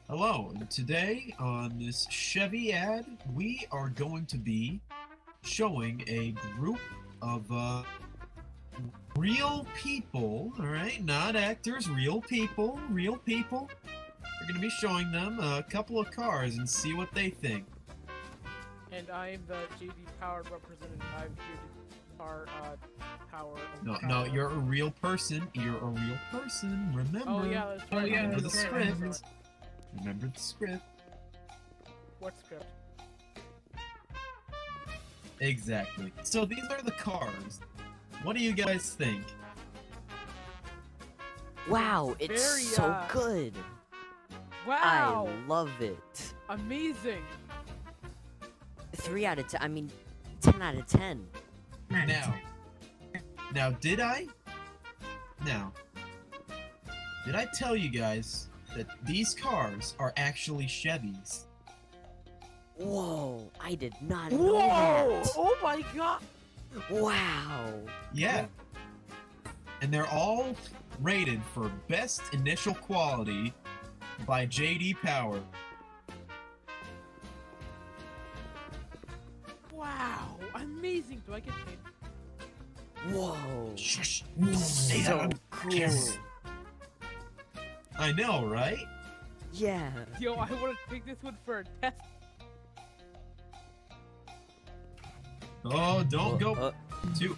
Hello, and today on this Chevy ad, we are going to be showing a group of real people, alright? Not actors, real people, real people. We're going to be showing them a couple of cars and see what they think. And I'm the JD Powered representative. I'm here to power. No, you're a real person. You're a real person. Remember. Oh yeah, that's right. Remember the script. Remember the script. What script? Exactly. So these are the cars. What do you guys think? Wow, it's Very, so good. Wow! I love it. Amazing! 3 out of 10. I mean, 10 out of 10. Now, did I tell you guys that these cars are actually Chevys? Whoa, I did not know Whoa! that. Oh my god! Wow. Yeah. And they're all rated for best initial quality by JD Power. Wow! Amazing! Do I get paid? Whoa. Shush! So cool. I know, right? Yeah. Yo, I want to take this one for a test. Oh, don't go too.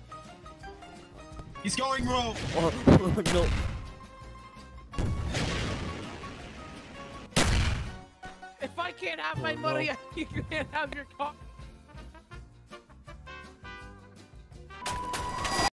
He's going wrong. Oh, no. If I can't have my money, you can't have your car.